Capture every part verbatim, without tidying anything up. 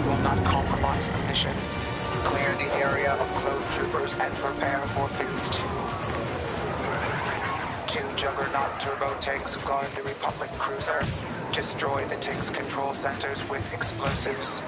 will not compromise the mission. Clear the area of clone troopers and prepare for phase two. Two Juggernaut turbo tanks guard the Republic cruiser. Destroy the tank's control centers with explosives.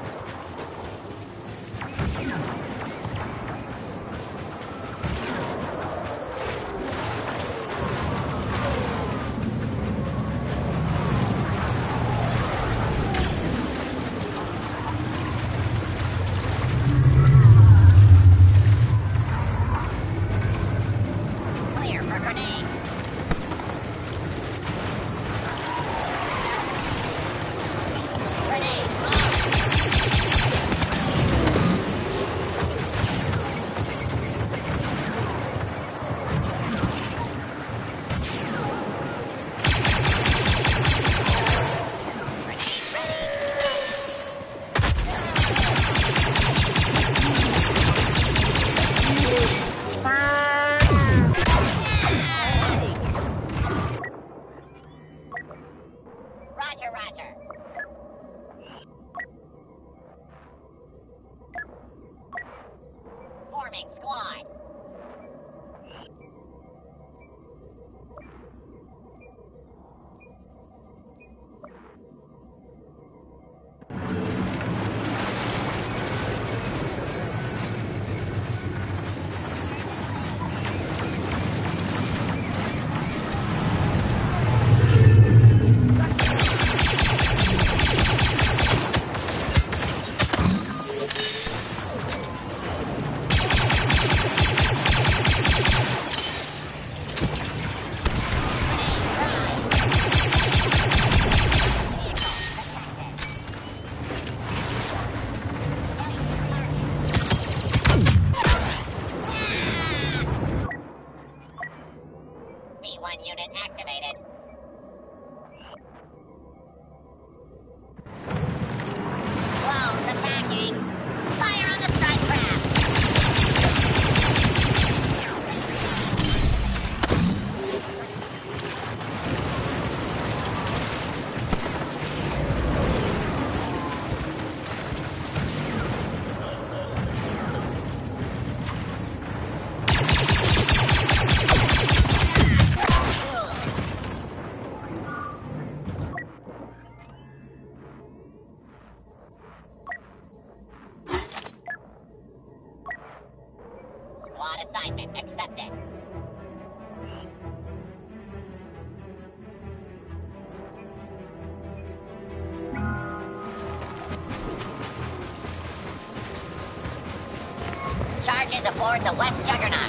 Charges aboard the West Juggernaut.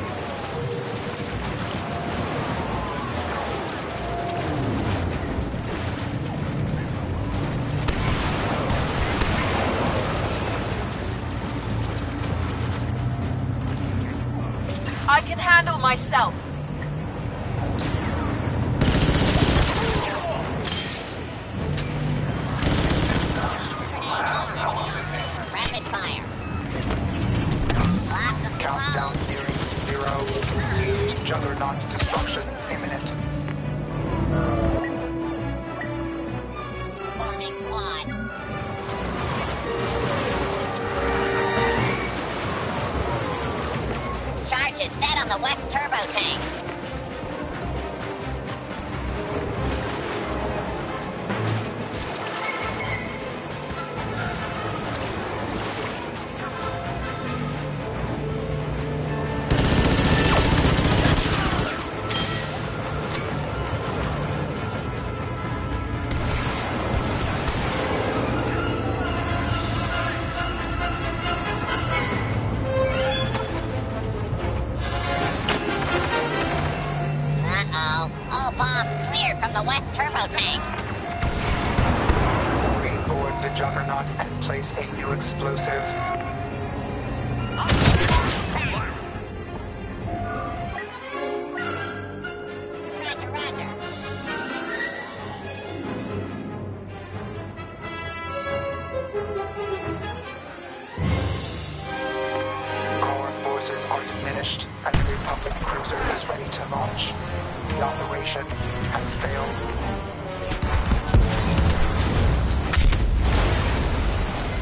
I can handle myself. Rapid fire. Countdown nearing zero. East Juggernaut destruction imminent. Forming squad. Charge is set on the West Turbo Tank. From the West Turbo Tank. Reboard the Juggernaut and place a new explosive. Roger, roger. Our forces are diminished and the Republic cruiser is ready to launch. The operation has failed.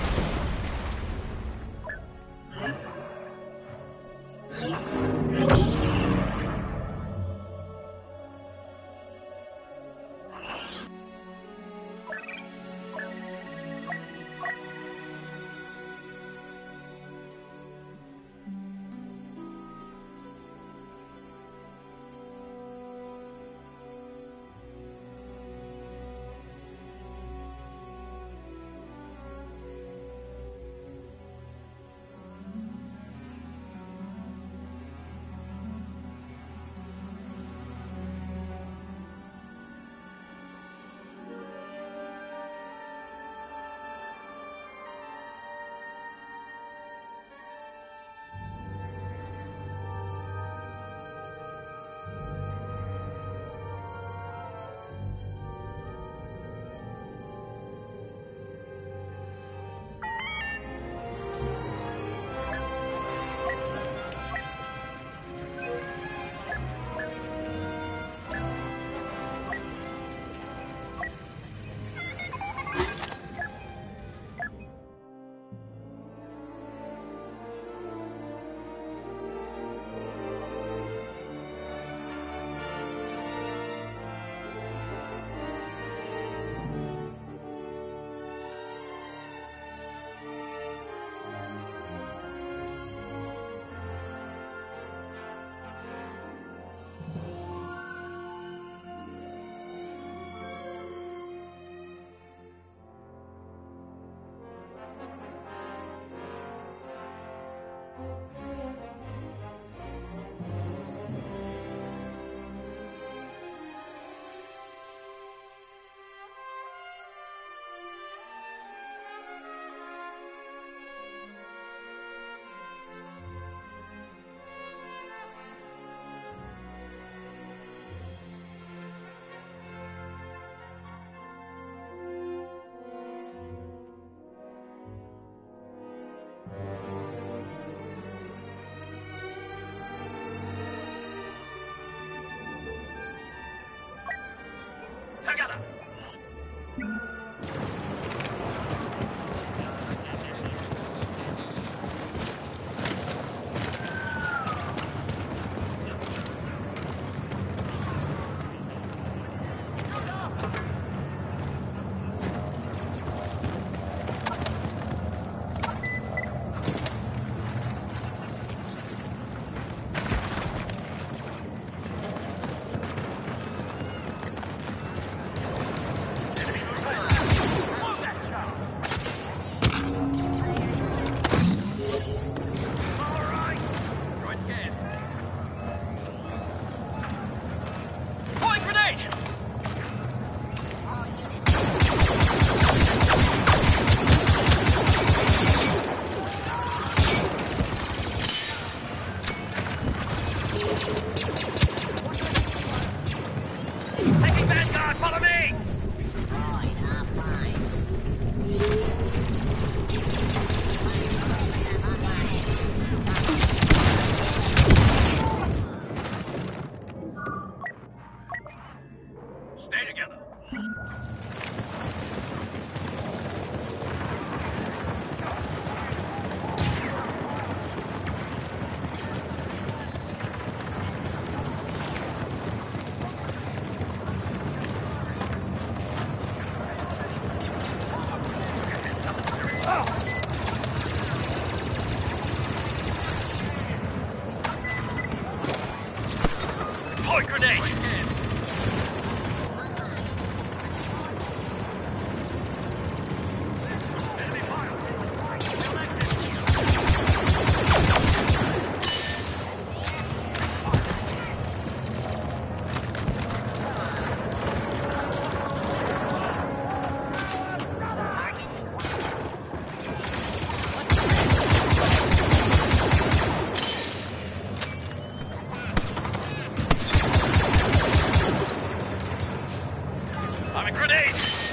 I'm a grenade!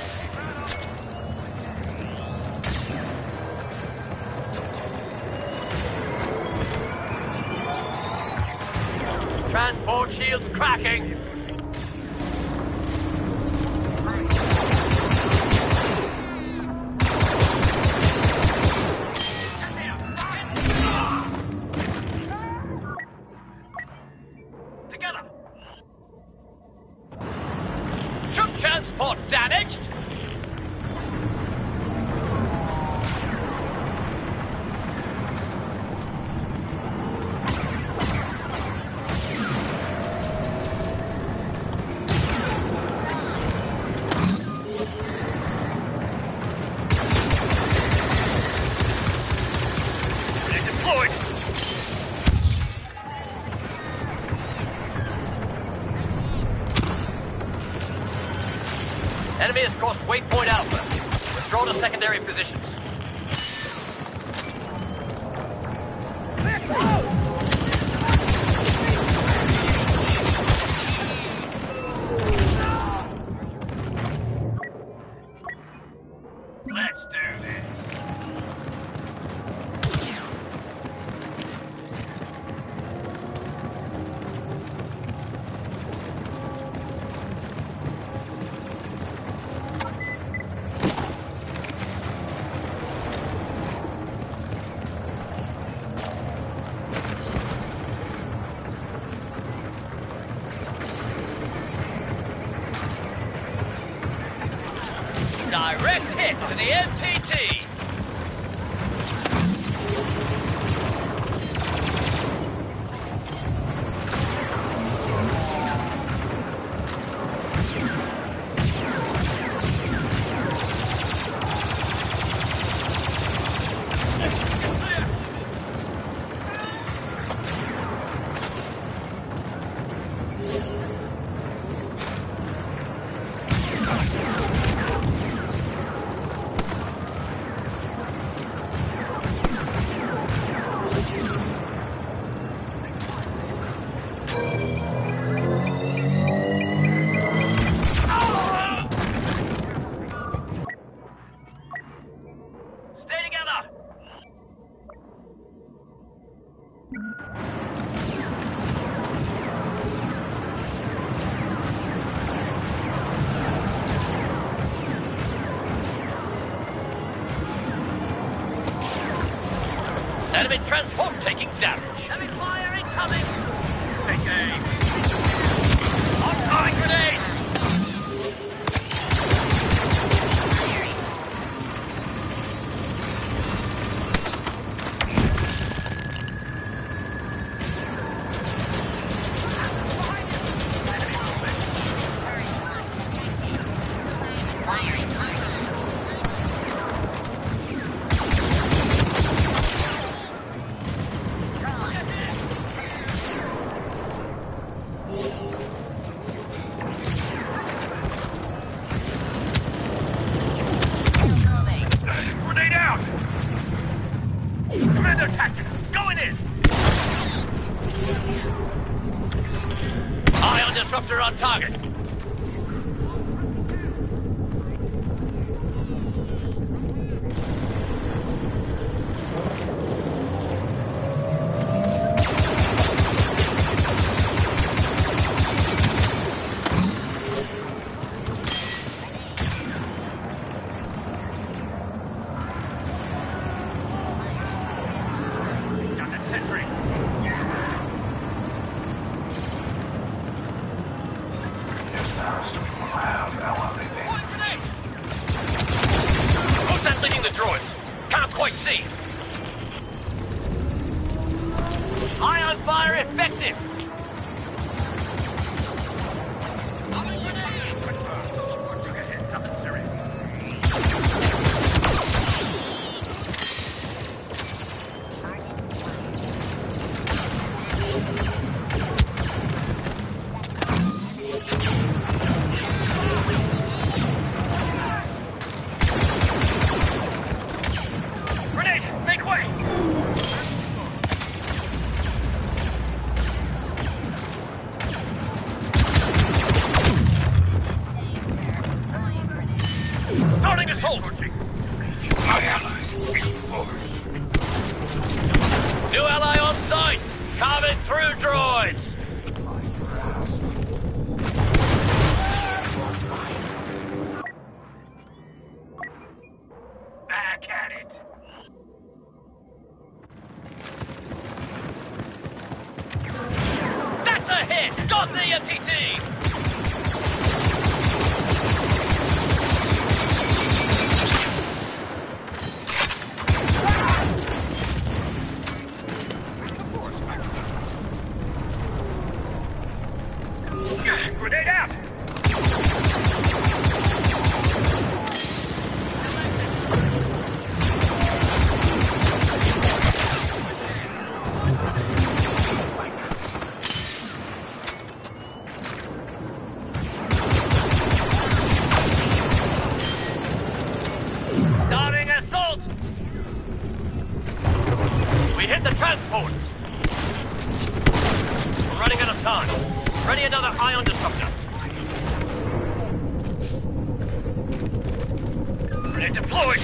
Transport shields cracking! Together! Troop transport damaged! Enemy has crossed Waypoint Alpha. Withdraw to secondary positions. Let's do this. Direct hit to the M T T! Enemy transport taking damage. Enemy fire incoming! Take aim! On-time grenade! Commando tactics, going in! Eye on disruptor on target. Who's that leading the droids? Can't quite see. Ion fire effective. Nothing serious. Grenade! Make way! assault! My ally is forced. New ally on site! Coming through, droids! Back at it. That's a hit! Got the M T T! Grenade out! Starting assault! We hit the transport! We're running out of time. Ready another ion disruptor. Grenade deployed!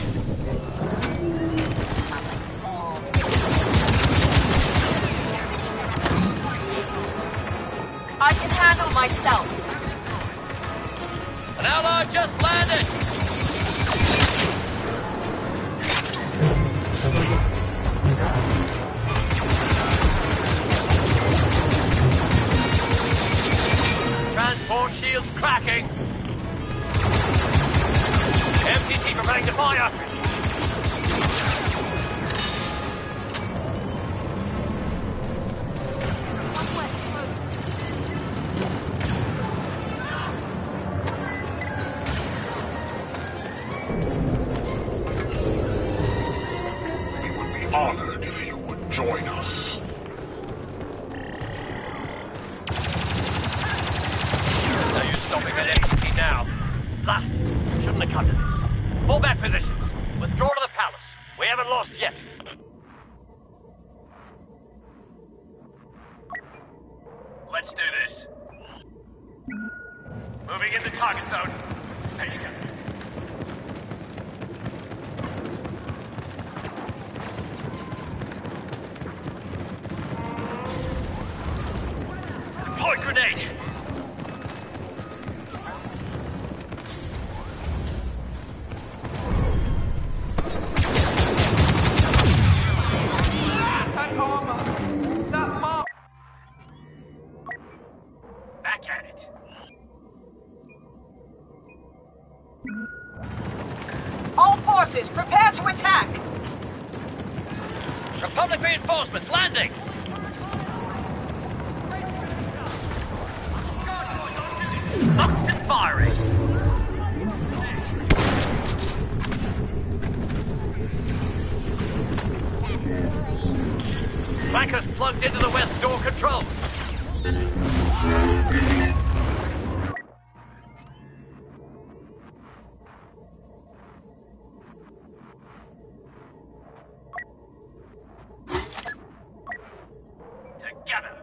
I can handle myself. An ally just landed! Transport shields cracking. M T T preparing to fire. Somewhere close. We would be honored if you would join us. No use stopping at M T T now. Blast! Shouldn't have come to this. Fall back positions. Withdraw to the palace. We haven't lost yet. Let's do this. Moving into target zone. There you go. Deploy grenade! That armor! That mark! Back at it. All forces, prepare to attack! Republic reinforcements landing! Up and firing! Flankers plugged into the west door controls. Together.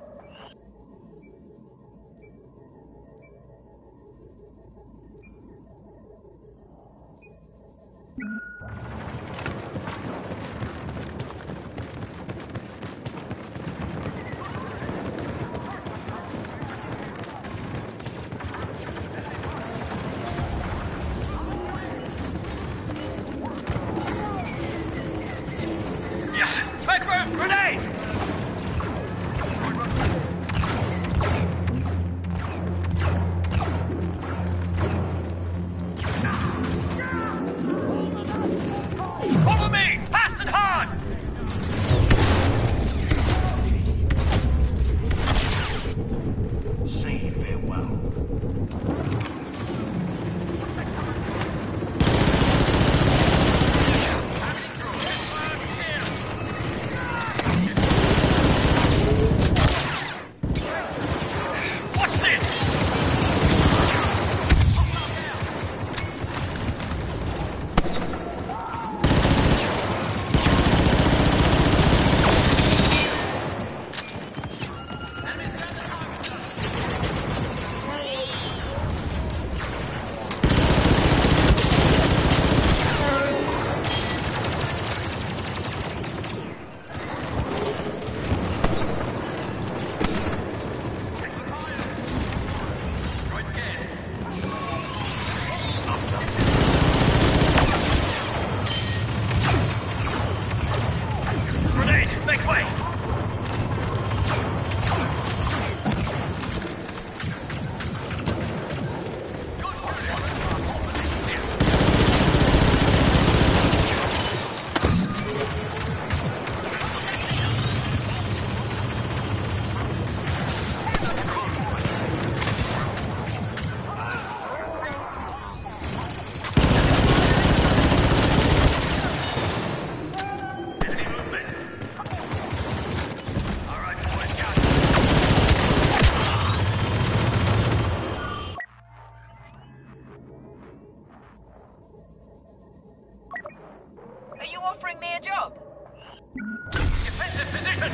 Are you offering me a job? Defensive position!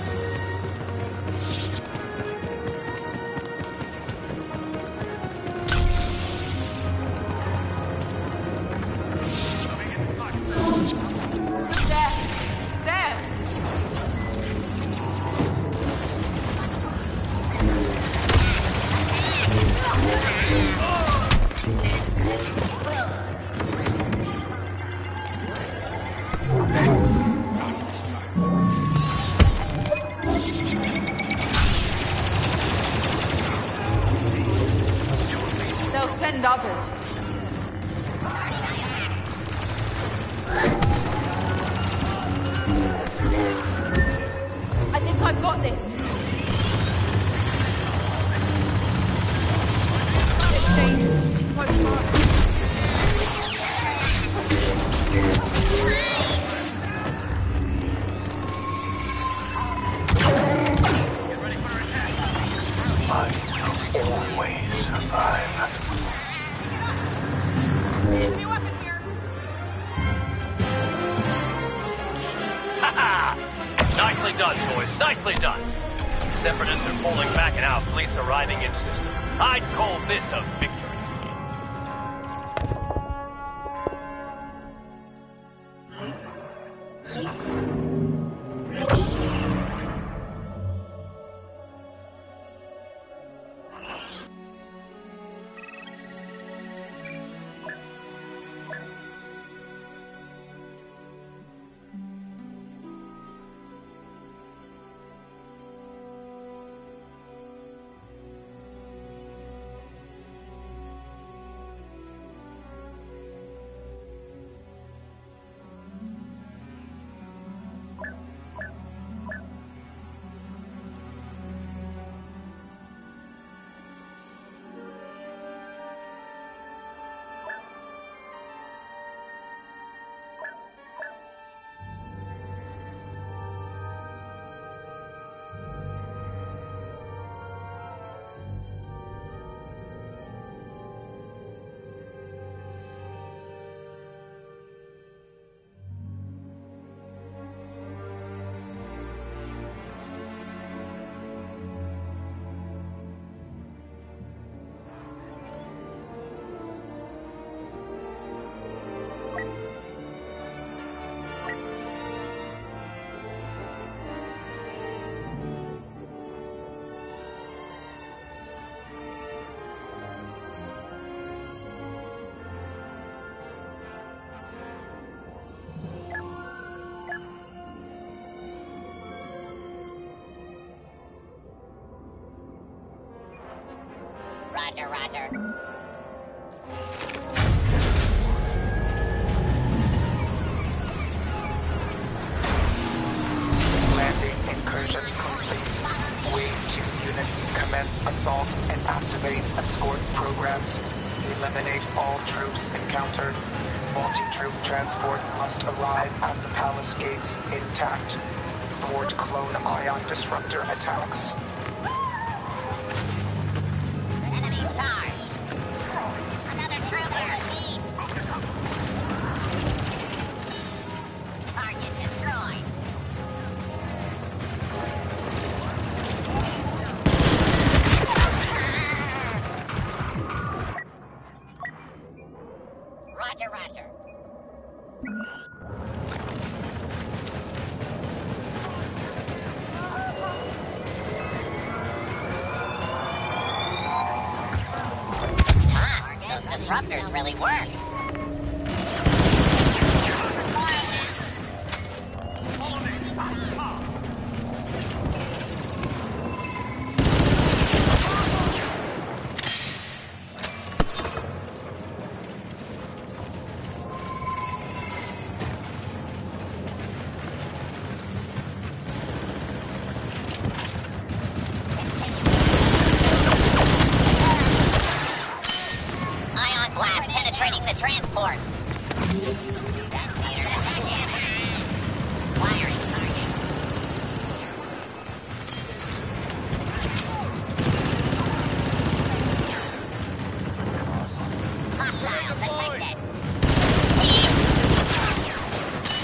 There! There! They'll send others. I think I've got this. It's dangerous. Close by. Always survive. Nicely done, boys. Nicely done. Separatists are pulling back and our fleet's arriving in system. I'd call this a victory. Roger, roger. Landing incursion complete. Wave two units commence assault and activate escort programs. Eliminate all troops encountered. Multi-troop transport must arrive at the palace gates intact. Thwart clone ion disruptor attacks. Enemy charge. Another trooper. Target destroyed. Roger, roger. Ah, those disruptors really work. Ion blast penetrating the transport. Wiring target. Hostiles detected.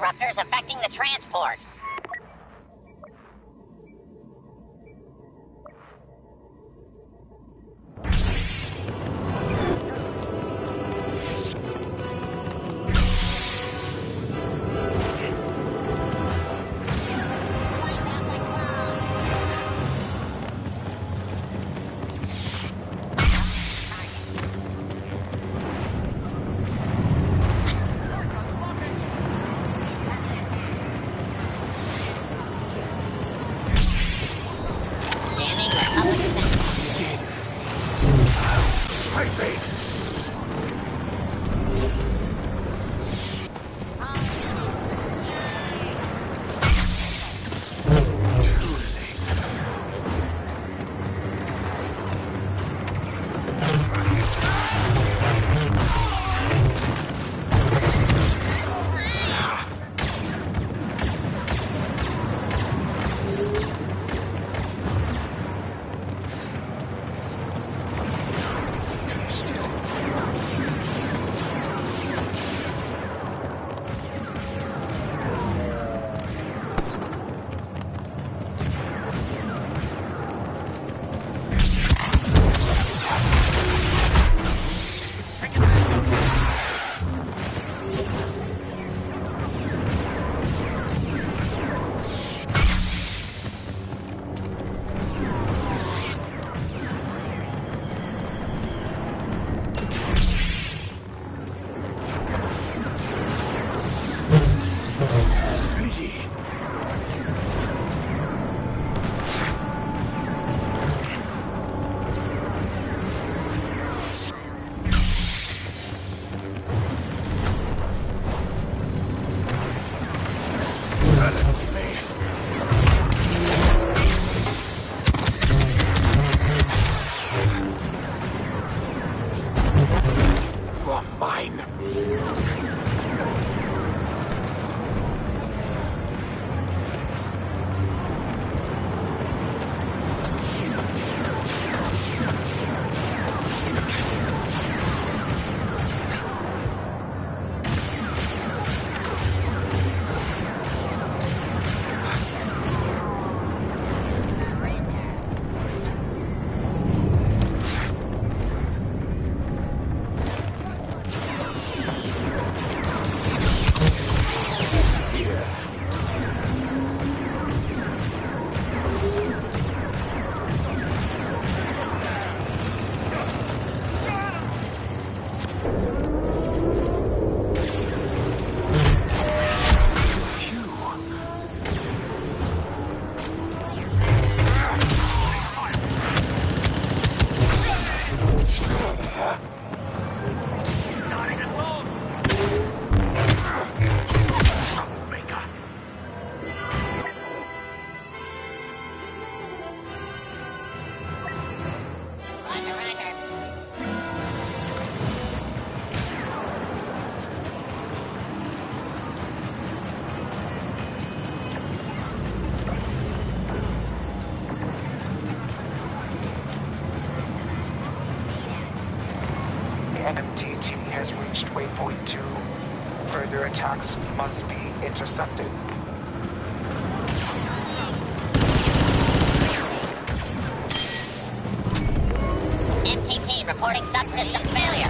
disruptors affecting the transport. M T T has reached waypoint two. Further attacks must be intercepted. M T T reporting subsystem failure.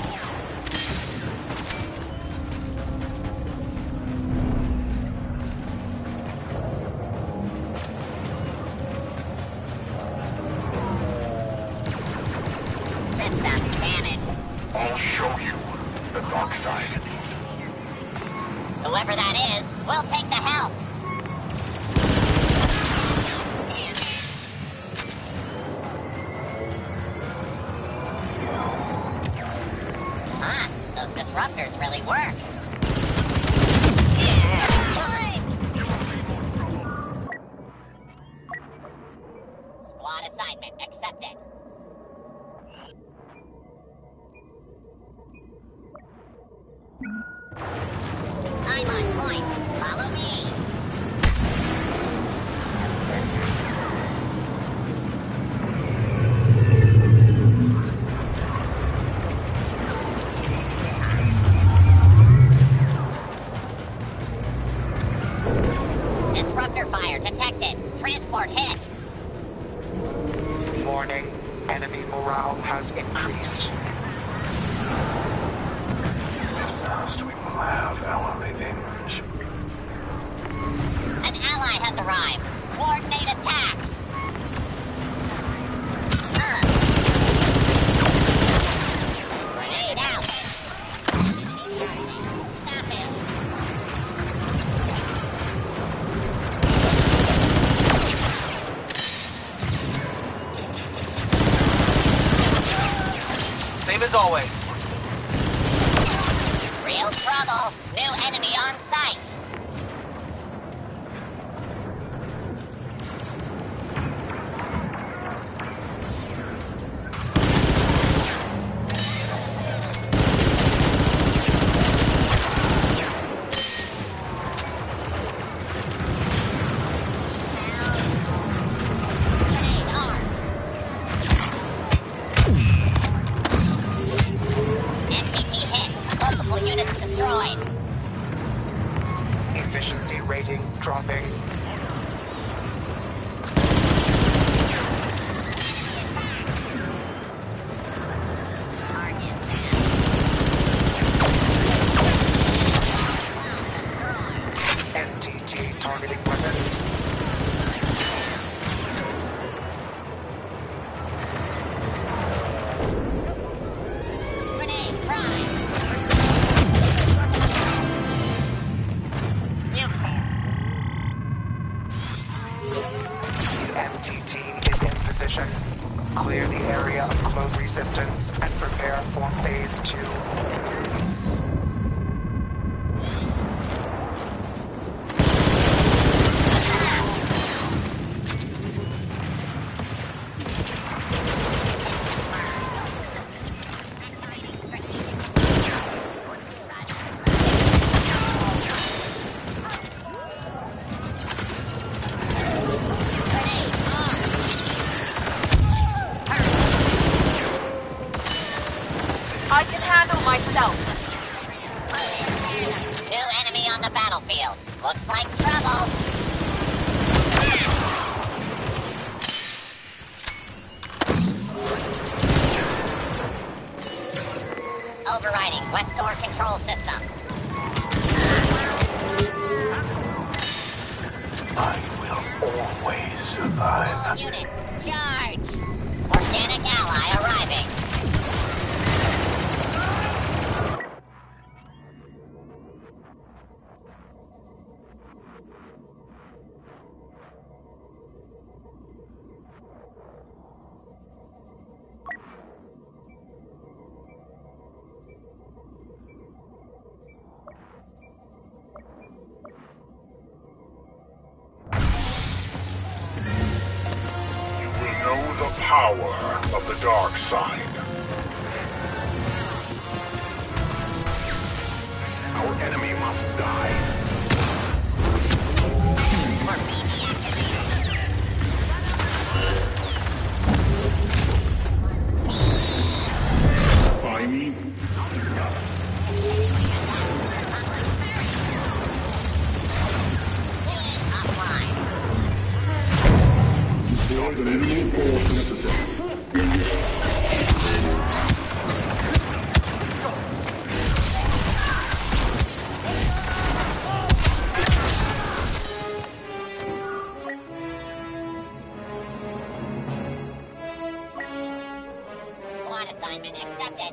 System damage. I'll show you the dark side. Whoever that is, we'll take the help. Ah, those disruptors really work. Squad assignment accepted. I'm on point. Follow me. increased. At last we will have our revenge. An ally has arrived. Coordinate attacks. Uh. Grenade out. Stop it. Same as always. Real trouble. New enemy on sight. Grenade armed. M T P hit. Multiple units destroyed. Efficiency rating dropping. N T T targeting weapons. Grenade prime. Nuclear. The M T T is in position. Clear the area of clone resistance and prepare for phase two. Grenade armed. I can handle myself. New enemy on the battlefield. Looks like trouble. Overriding Westor control systems. I will always survive. Units, charge! Organic ally arriving. You will know the power of the dark side. Our enemy must die. Find me. Offline. Deploy the minimum force necessary. Squad assignment accepted.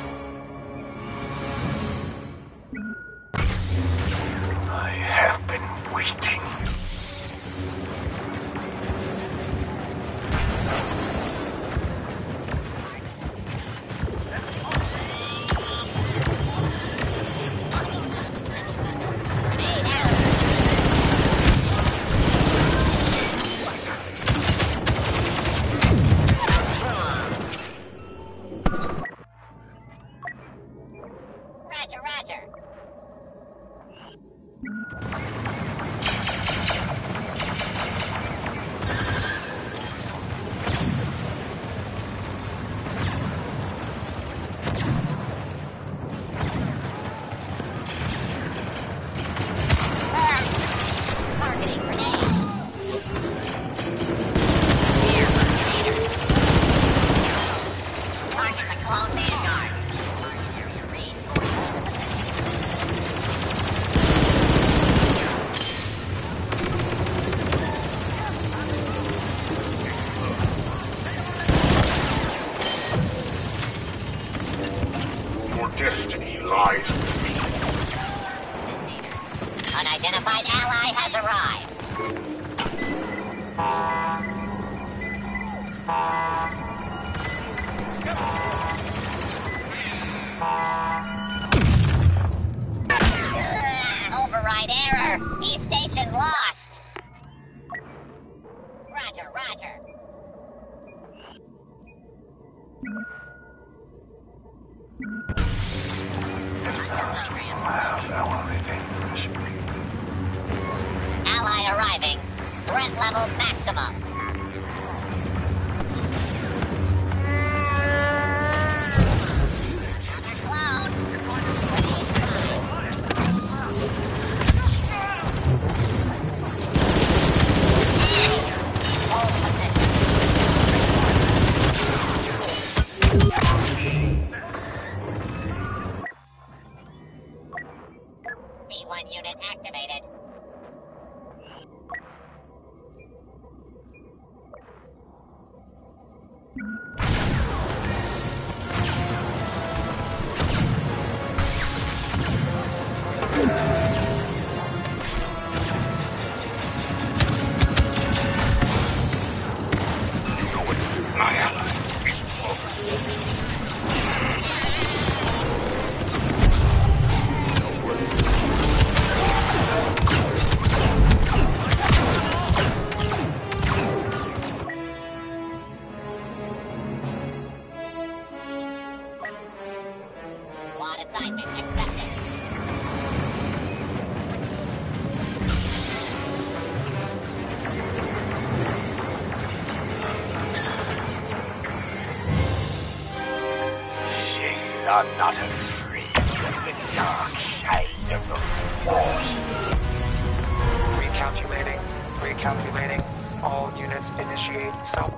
I have been waiting. Grenade out. Roger, roger. All Vanguard. Your destiny lies with me. Unidentified ally has arrived. Override error. East station lost. Roger, roger. Ally arriving. Threat level maximum. Cloud. Hold position. B one unit activated. My ally is over. Squad assignment accepted. Sith are not afraid of the dark side of the Force. Recalculating. Recalculating. All units initiate self.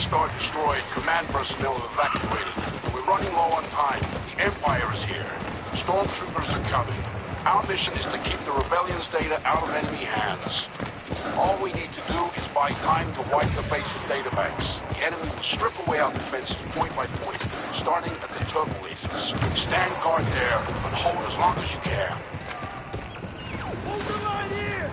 West Star destroyed, command personnel evacuated. We're running low on time. The Empire is here. Stormtroopers are coming. Our mission is to keep the Rebellion's data out of enemy hands. All we need to do is buy time to wipe the base's databanks. The enemy will strip away our defenses point by point, starting at the turbo lasers. Stand guard there and hold as long as you can. Hold the line here!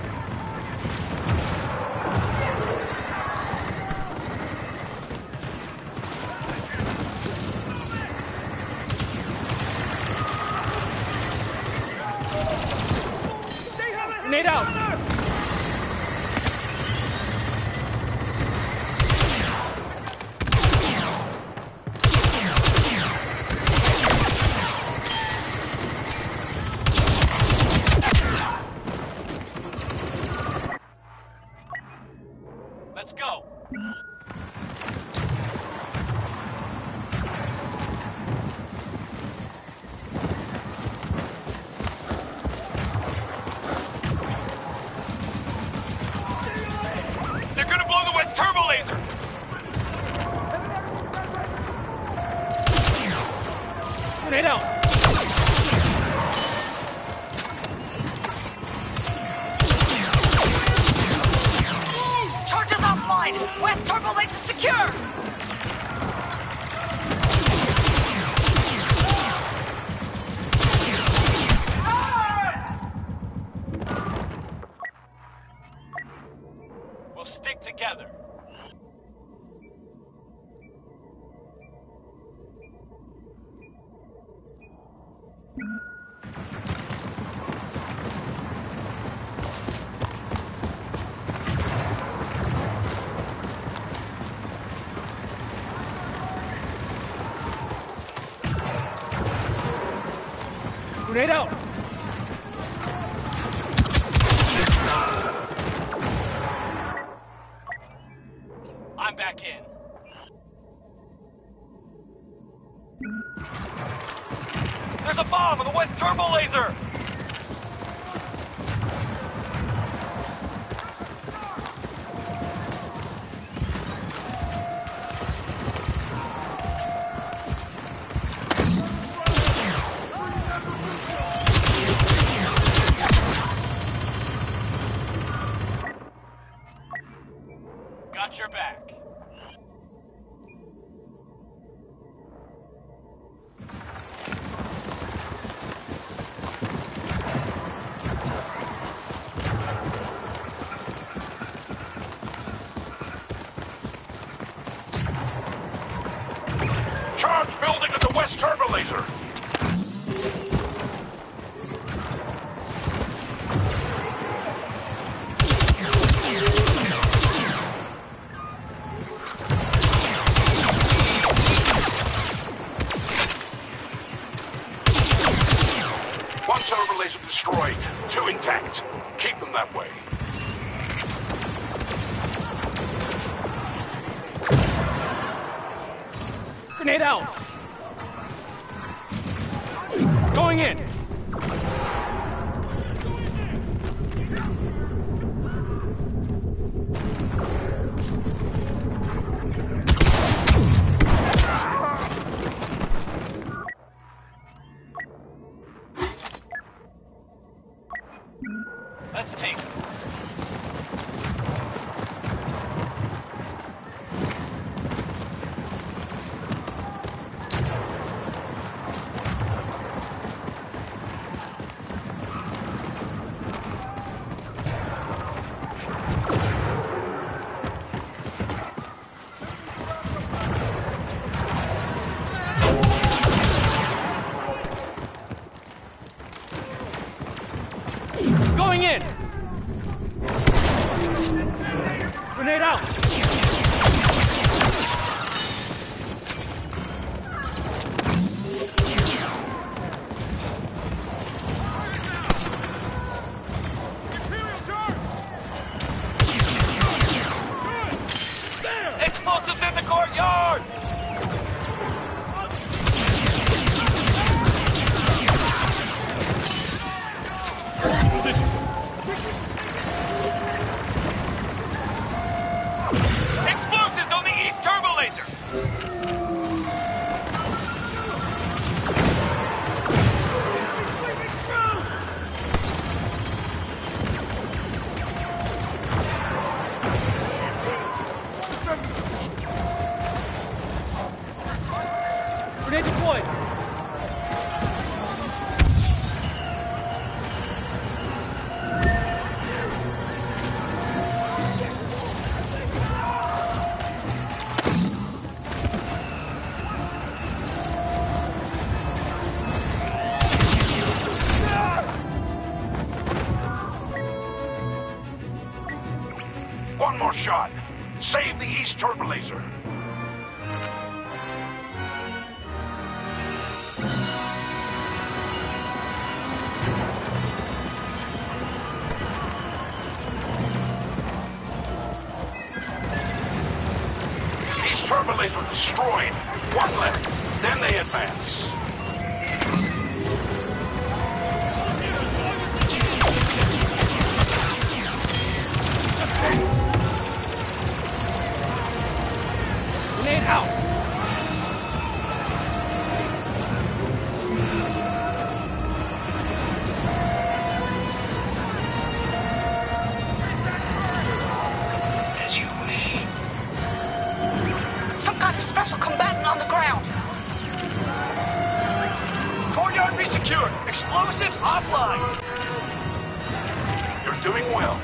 Grenade out! Let's go. They're gonna blow the West turbo laser. Grenade out! Charges offline! West turbo laser secure! We'll stick together. Grenade out! I'm back in. There's a bomb on the West turbo laser! Got your back. Charge building at the West turbo laser. One turbo laser destroyed, two intact. Keep them that way. Grenade out! Going in! Let's take it. Going in! Grenade out! Explosives in the courtyard! Explosives on the East turbo laser! One more shot. Save the East Turbo Laser. East Turbo Laser destroyed. One left. Then they advance. Grenade out! As you wish. Some kind of special combatant on the ground. Courtyard be secured. Explosives offline. You're doing well.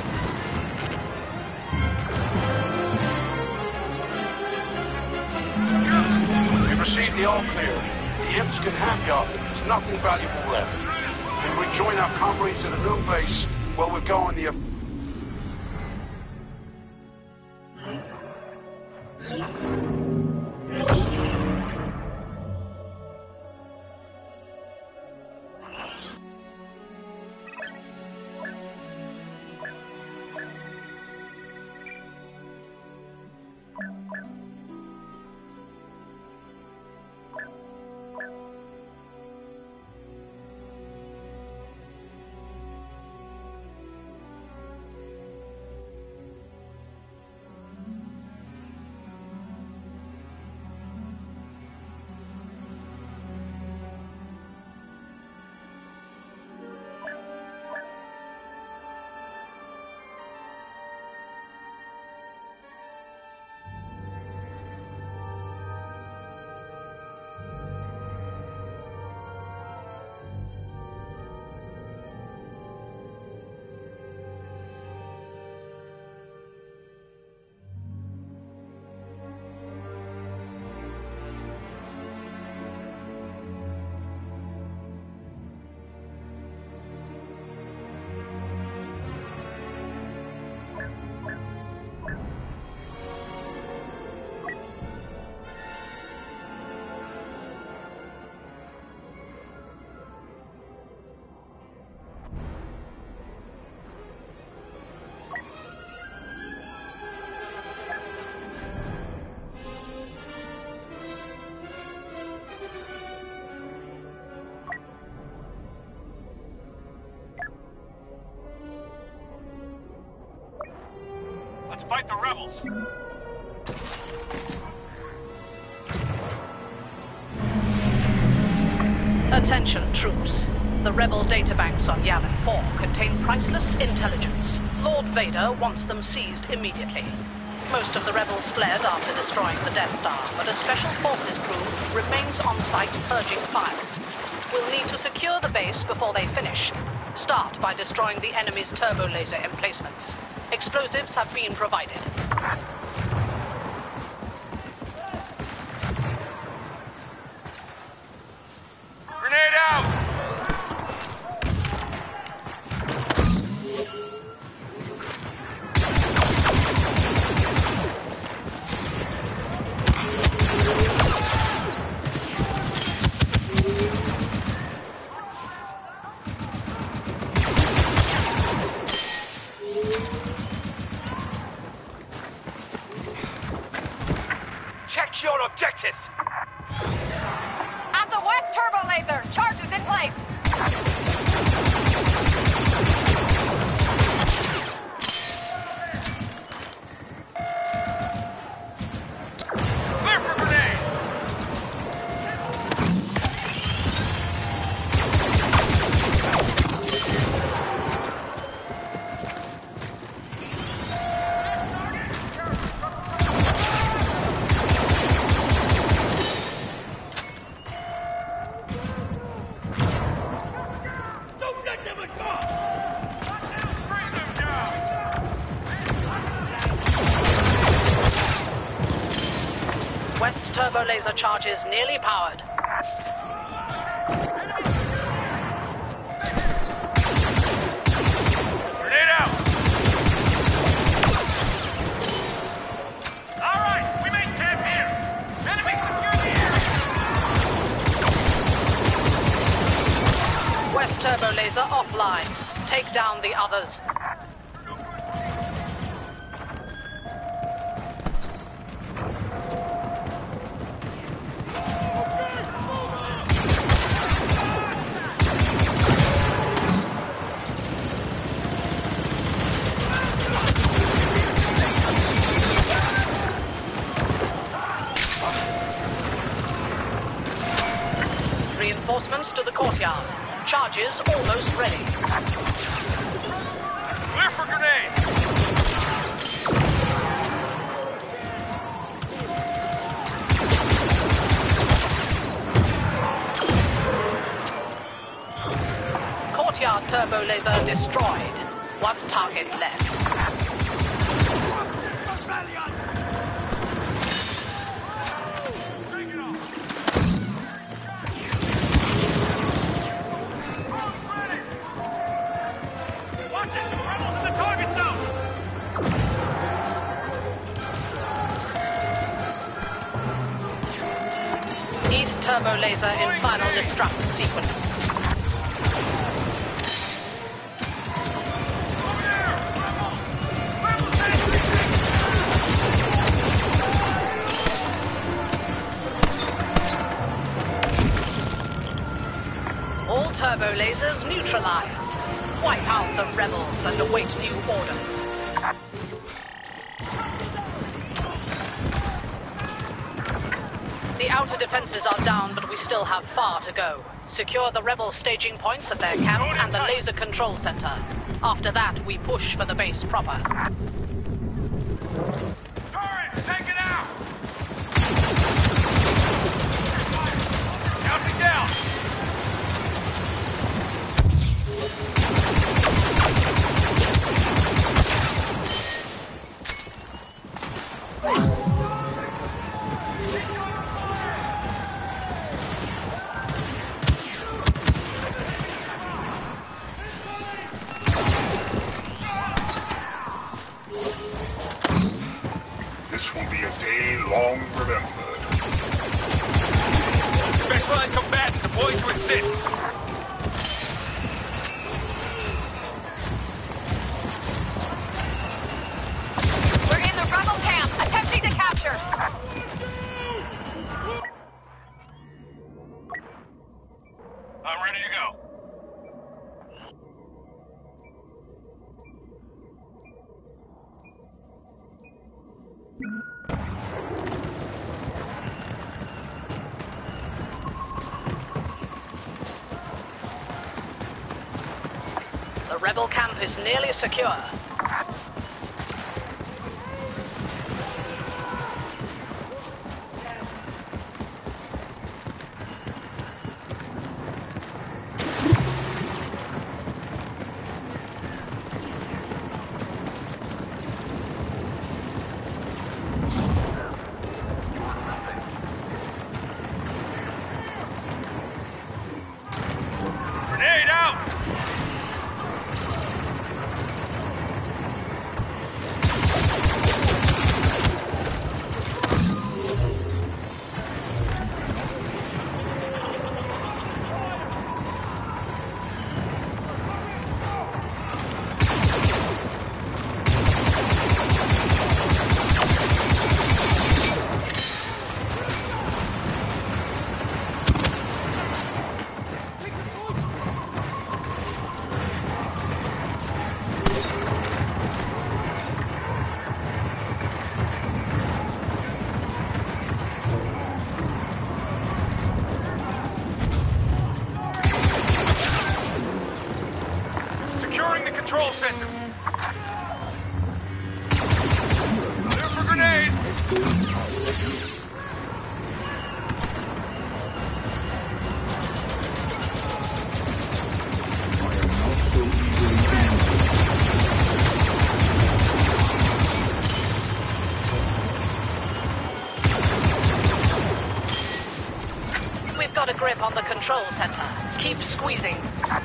We've received the all clear. The imps can have y'all. There's nothing valuable left. When we join our comrades at a new base, well, we're going the... Let's fight the rebels. Attention, troops. The rebel databanks on Yavin four contain priceless intelligence. Lord Vader wants them seized immediately. Most of the rebels fled after destroying the Death Star, but a Special Forces crew remains on site purging files. We'll need to secure the base before they finish. Start by destroying the enemy's turbo laser emplacements. Explosives have been provided. Grenade out! Check your objectives! At the west turbo laser! Charges in place! Clear for grenades! West turbo laser charges nearly powered. Grenade out! offline. Take down the others. Reinforcements to the courtyard. Charges almost ready. Clear for grenade! Courtyard turbo laser destroyed. One target left. Turbo laser in final destruct sequence. All turbo lasers neutralized. Wipe out the rebels and await new orders. The outer defenses are down, but we still have far to go. Secure the rebel staging points at their camp and the laser control center. After that, we push for the base proper. Turret, take it out! Counting down! This will be a day long remembered. Specialized combatants deployed to assist. We're in the rebel camp, attempting to capture. I'm ready to go. The rebel camp is nearly secure. Grenade out! Securing the control center. Clear for grenade. We've got a grip on the control center. Keep squeezing.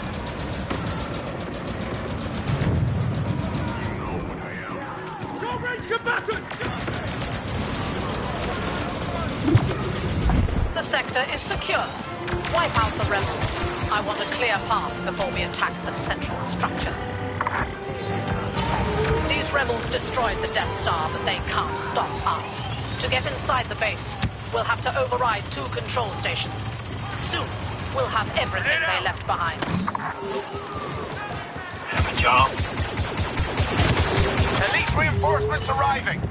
Short-range combatant! The sector is secure. Wipe out the rebels. I want a clear path before we attack the central structure. These rebels destroyed the Death Star, but they can't stop us. To get inside the base, we'll have to override two control stations. Soon, we'll have everything they left behind. Have a job. Elite reinforcements arriving.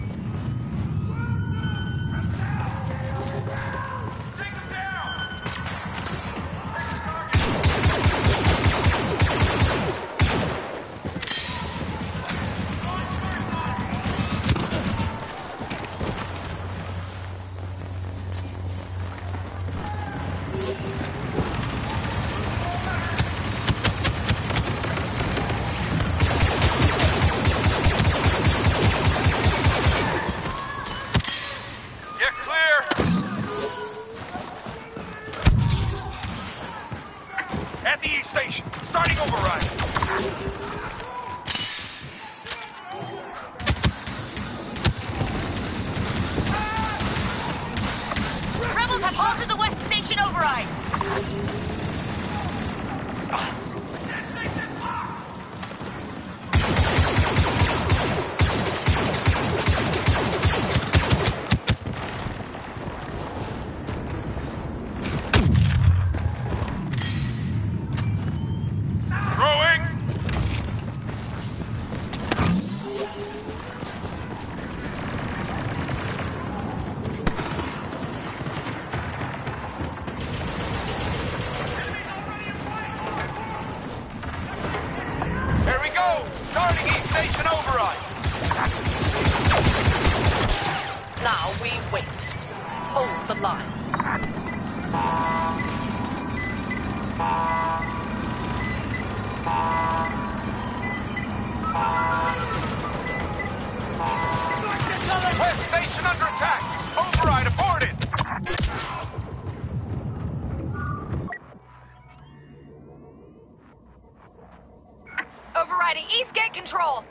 Overriding East Gate control.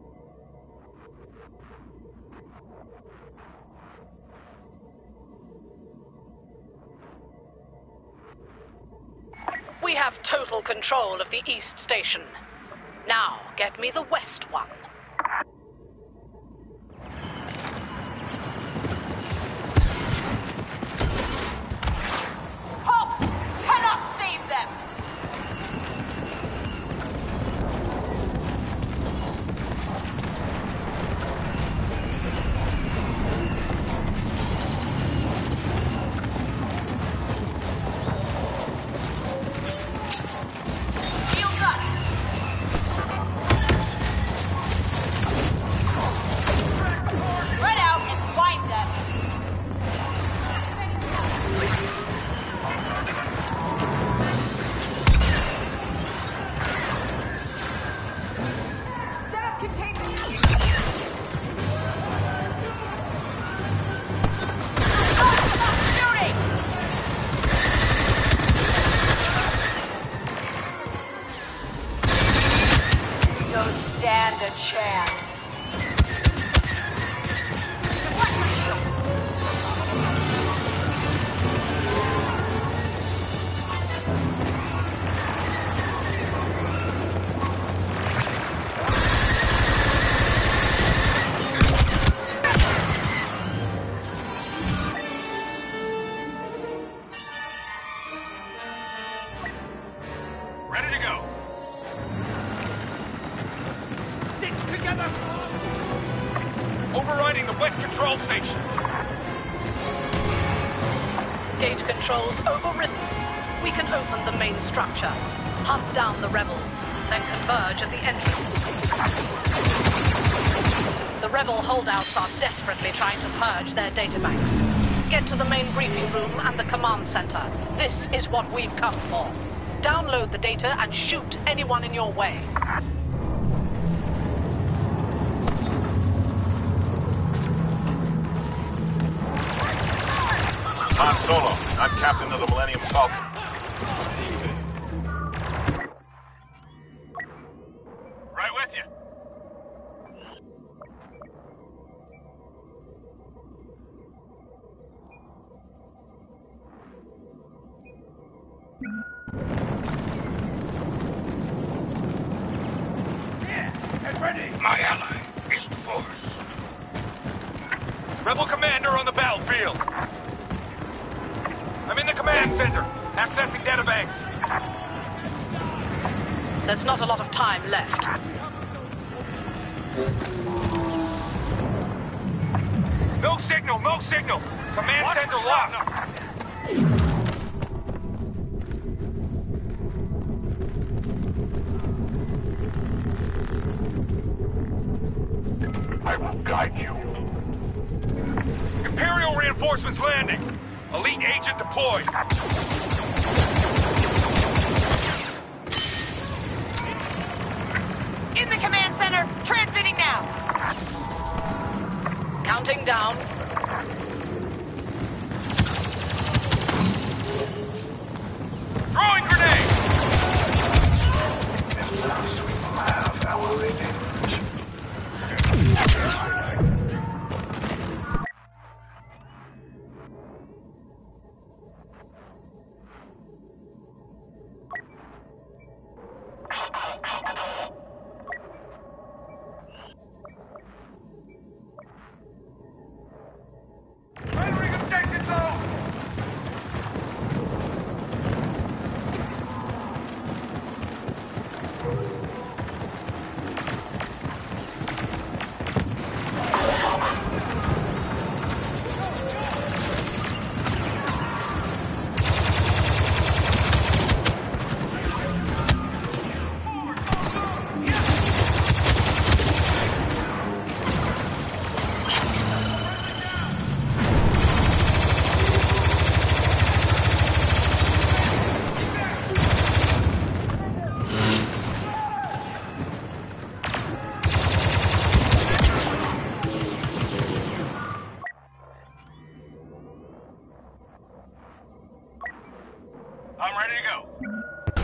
We have total control of the East Station. Now, get me the West one. Hope cannot save them! Stand a chance. Ready to go. Overriding the West Control Station. Gate controls overridden. We can open the main structure, hunt down the rebels, then converge at the entrance. The rebel holdouts are desperately trying to purge their databanks. Get to the main briefing room and the command center. This is what we've come for. Download the data and shoot anyone in your way. Han Solo. I'm captain of the Millennium Falcon. Right with you. My ally is the Force. Rebel commander on the battlefield. I'm in the command center, accessing databanks. There's not a lot of time left. No signal, no signal. Command Watch center for locked. I will guide you. Imperial reinforcements landing. Elite agent deployed. In the command center, transmitting now. Counting down. Throwing grenade! At last we will have our revenge. Entering objective zone! I'm ready to go.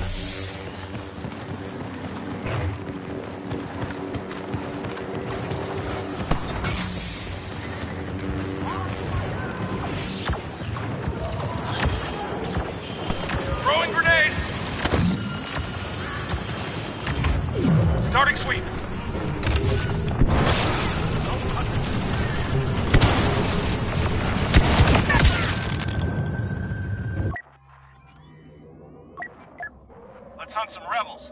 Throwing grenade! Starting sweep. Let's hunt some rebels.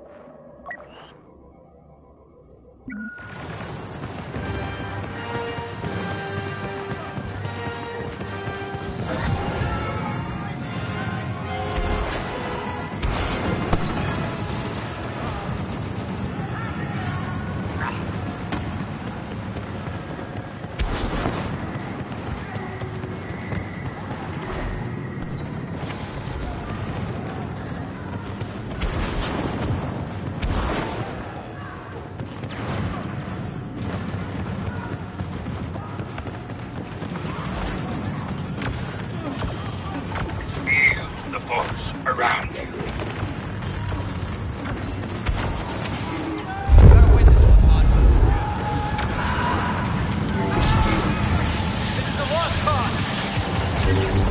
Feel the Force around you. Gotta win this one, bud. This is a lost cause.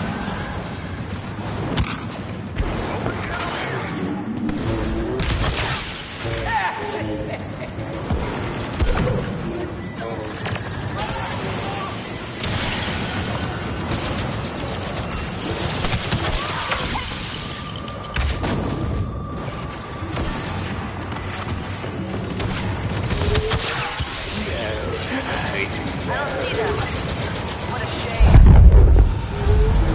I don't see them. What a shame.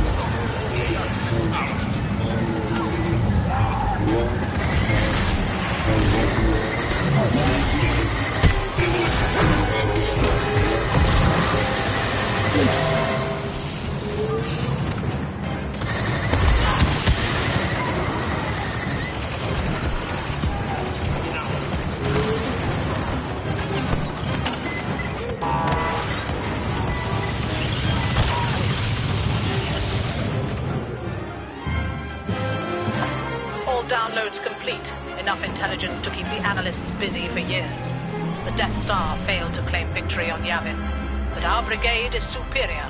All downloads complete. Enough intelligence to keep the analysts busy for years. The Death Star failed to claim victory on Yavin, but our brigade is superior.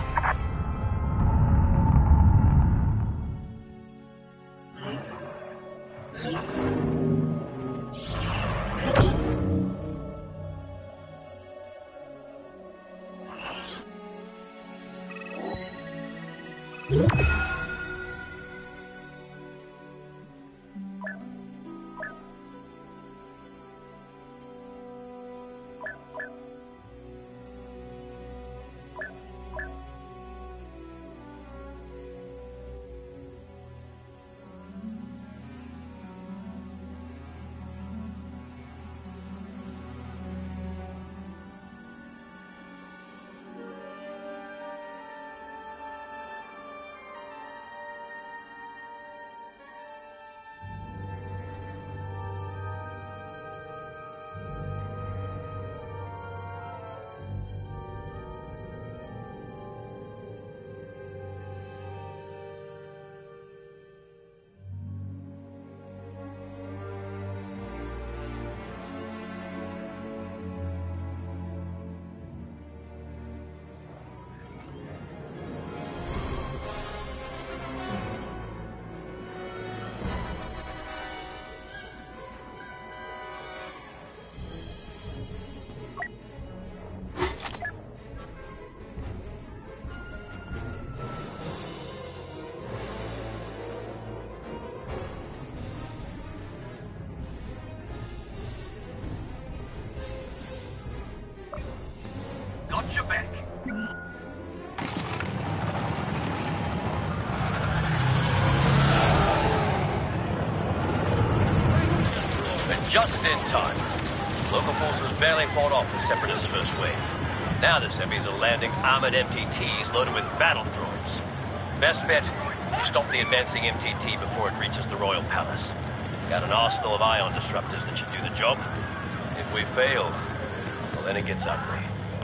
Got your back. And just in time. Local forces barely fought off the Separatist first wave. Now the Seppies are landing armored M T Ts loaded with battle droids. Best bet, stop the advancing M T T before it reaches the Royal Palace. Got an arsenal of ion disruptors that should do the job. If we fail, well, then it gets ugly.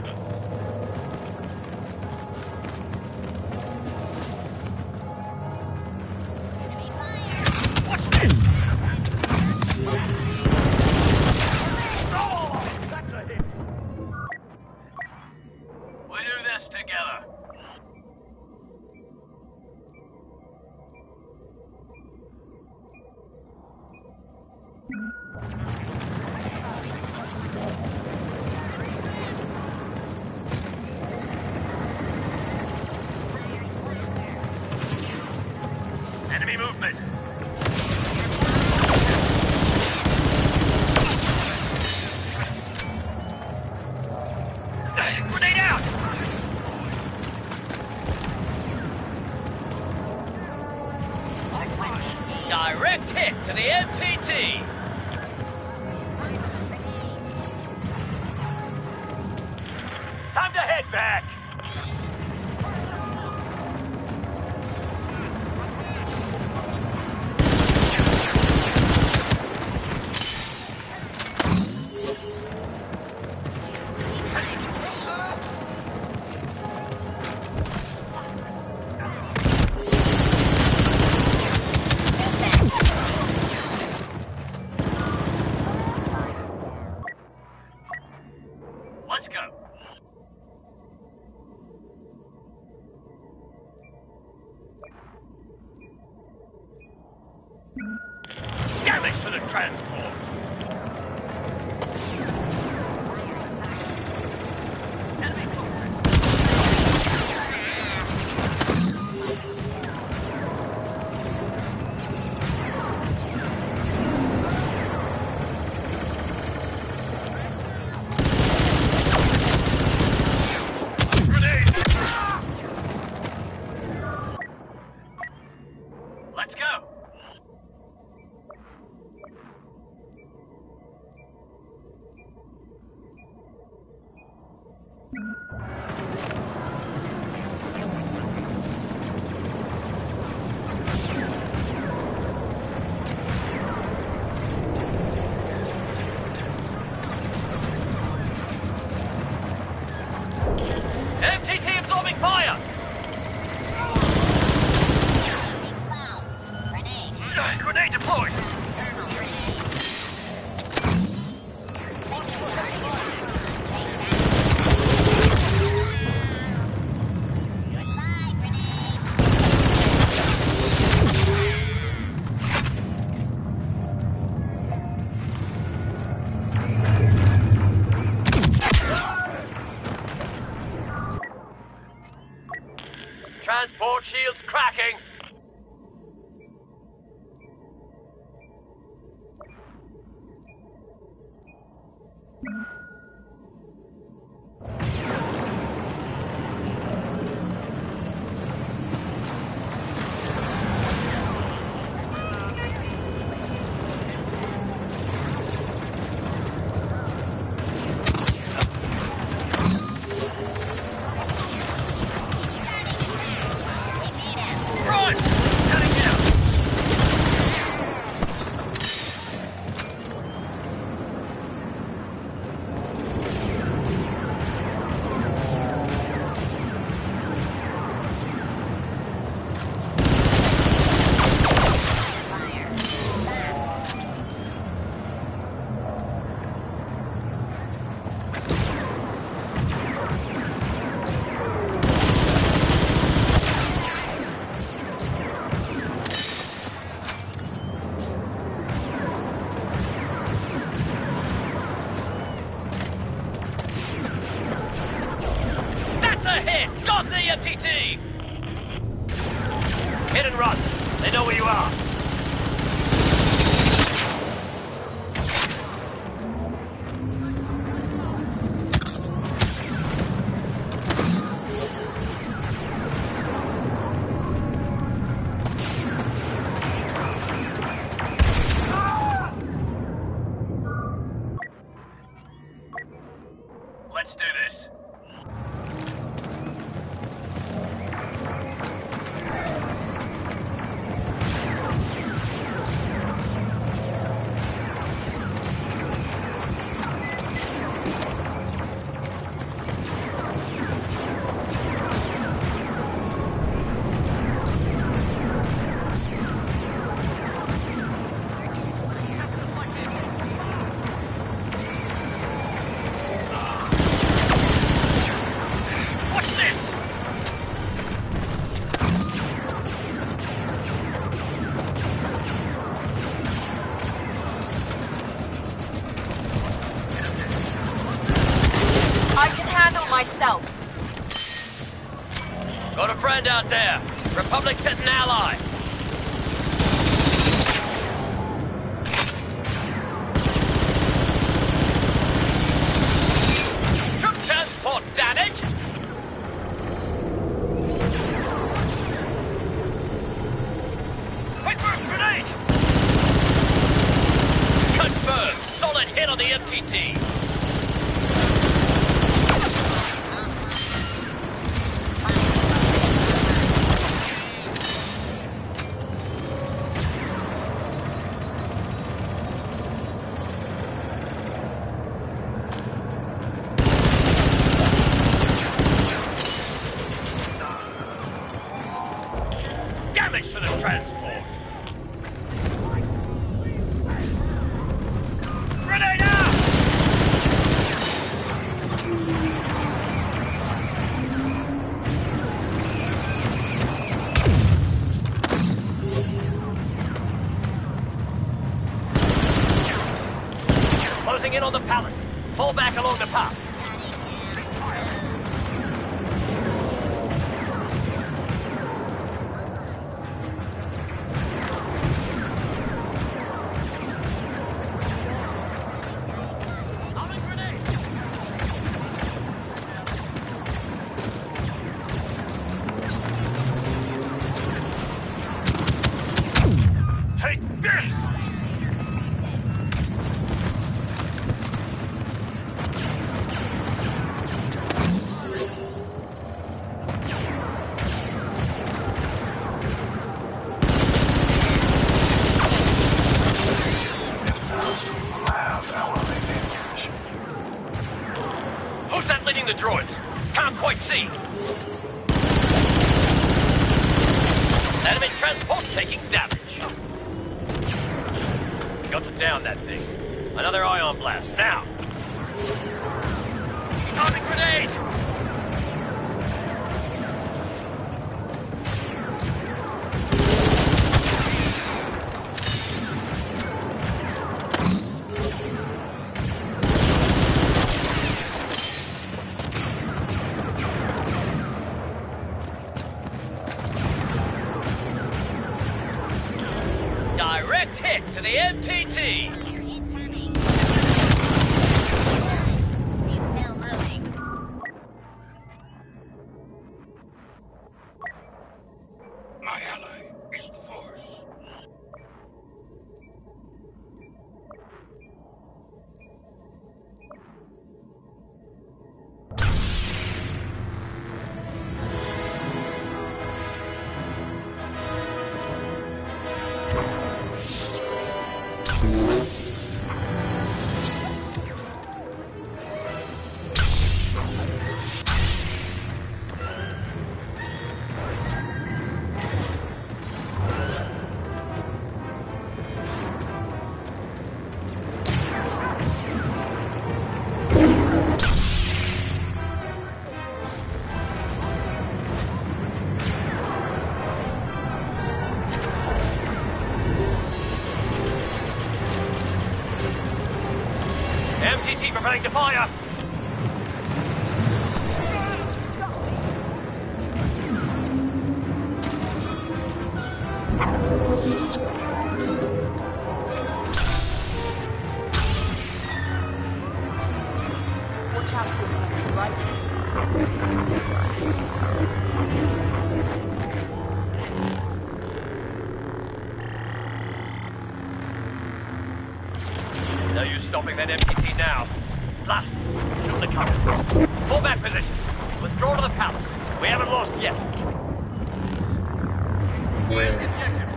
Enemy movement! Grenade out! Direct hit to the M T T! Time to head back! Let's go. Damage to the transport. Let's go! M T T absorbing fire! Grenade deployed! Transport shields cracking! M T T! Hit and run. They know where you are. Let's do this. Myself. Got a friend out there. Republic sent an ally. Troop transport damaged. Wait for a grenade. Confirmed. Solid hit on the M T T. Damage to the transport! Grenade out! Closing in on the palace. Fall back along the path. Take this! Who's that leading the droids? Can't quite see. Enemy transport taking damage. Got to down that thing. Another ion blast. Now! Atomic grenade! Direct hit to the M T T! My ally is the Force. M T T preparing to fire! Watch out for yourself, all right? No use stopping that M T T now. Blast! Shoot the cover. Full back position. Withdraw to the palace. We haven't lost yet. Where's the objective?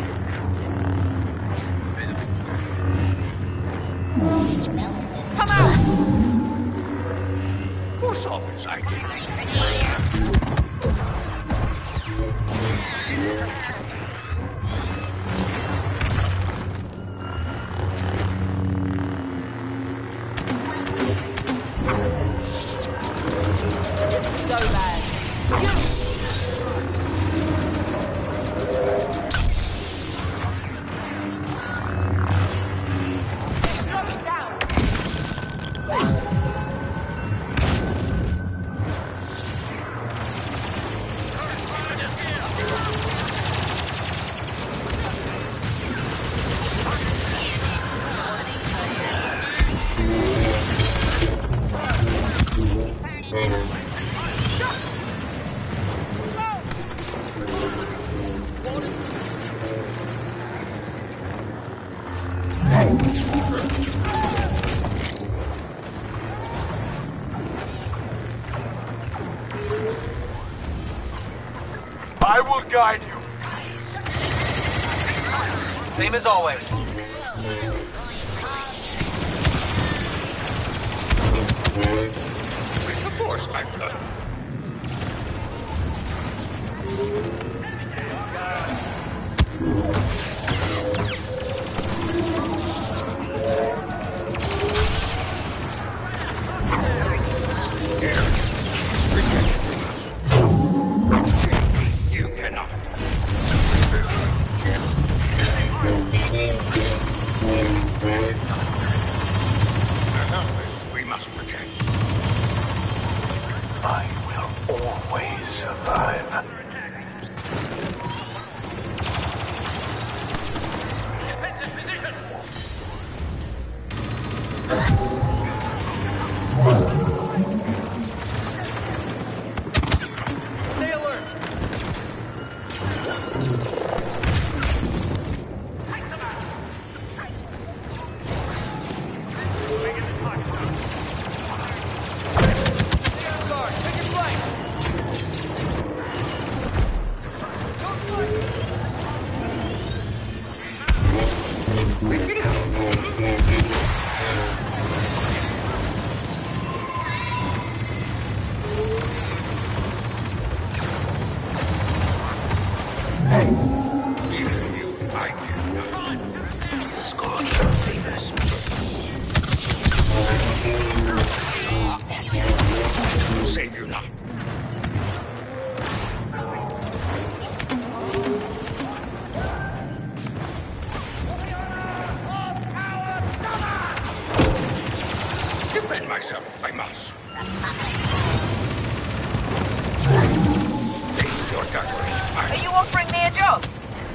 Come out! Who's always I did? This isn't so bad. Slow it down. I will guide you. Same as always. With the force, my blood. You cannot. We must protect. I will always survive. Defensive position! Stay alert! Guard, take your flanks! Even you, I cannot. Scorcher favors me. Save you not. Defend myself, I must. Face your daggers. Are you offering me a job?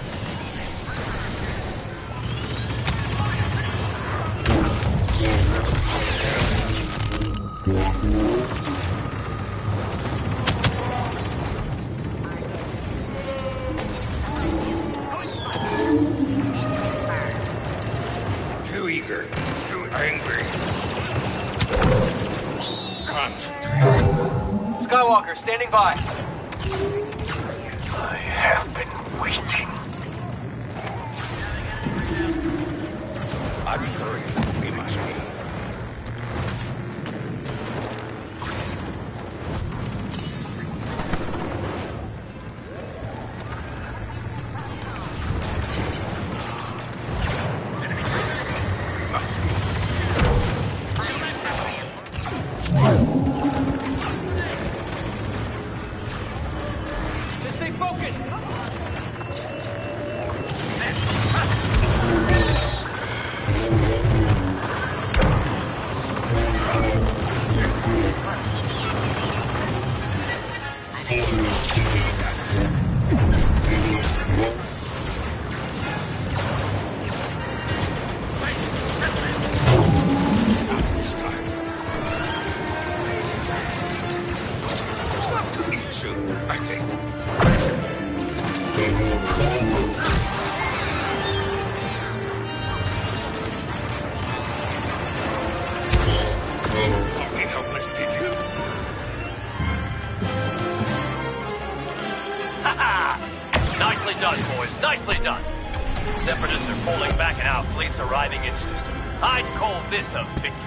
Too eager, too angry. Concentrate. Skywalker, standing by. I have been waiting. Unhurried, we must be. Just stay focused! Thought me helpless, did you? Ha ha! Nicely done, boys. Nicely done. Separatists are falling back and our fleet's arriving in system. I'd call this a victory.